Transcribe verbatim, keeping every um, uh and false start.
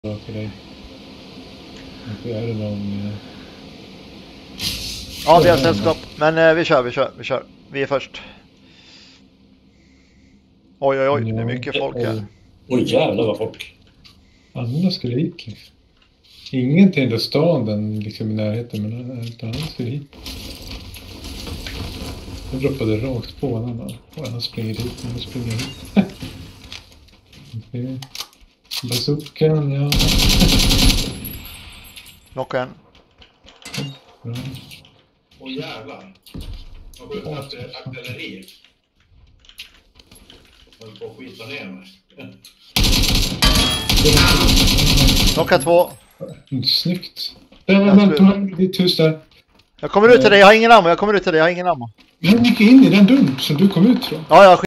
bra till dig. Inte är det någon... Eh... Ja, vi har sällskap. Men eh, vi kör, vi kör, vi kör. Vi är först. Oj, oj, oj. Det är mycket folk här. Oj, jävlar vad folk. Alla skulle hit. Liksom. Ingen till den staden liksom i närheten, men utan alla skulle hit. Jag droppade rakt på honom. Och han springer dit, han springer hit. Okej. Bazookan, ja. Knocka en. Bra. Åh jävlar. Jag går ut efter artilleri. Jag håller på att skita ner mig. Knocka två. Snyggt. Där var man ditt hus där. Jag kommer ut till dig, jag har ingen ammo, jag kommer ut till dig, jag har ingen ammo. Han gick in i den dörren som du kom ut från. Ja, ja.